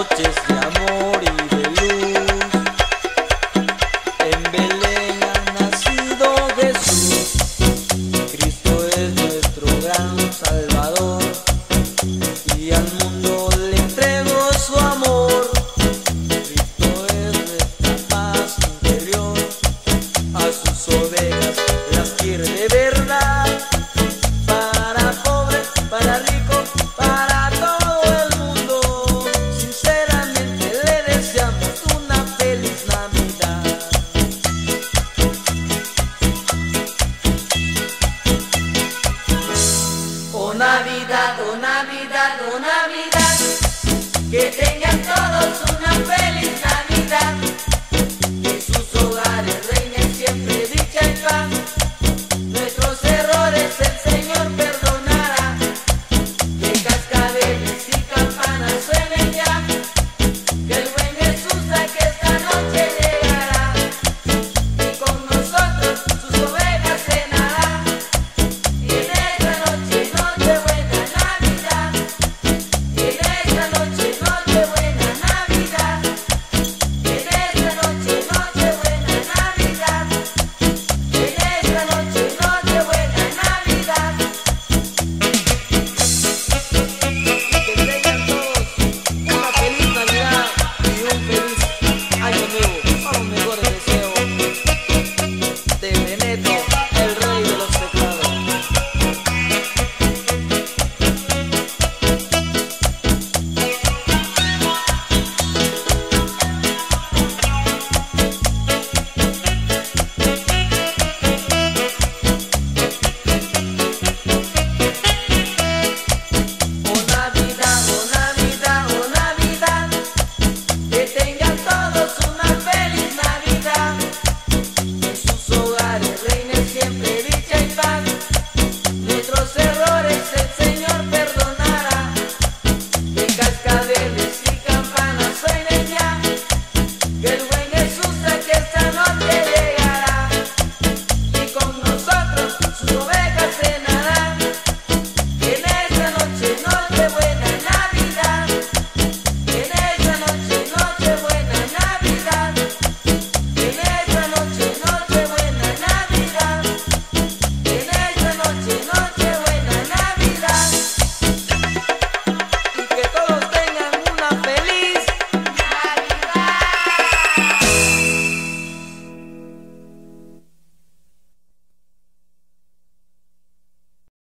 noches de amor y de luz. En Belén ha nacido Jesús, Cristo es nuestro gran Salvador, y al mundo le entregó su amor. Cristo es nuestra paz interior, a sus ovejas las quiere de verdad, para pobres, para ricos, para todo el mundo. Sinceramente le deseamos una feliz Navidad. Oh Navidad, oh Navidad, oh Navidad, que te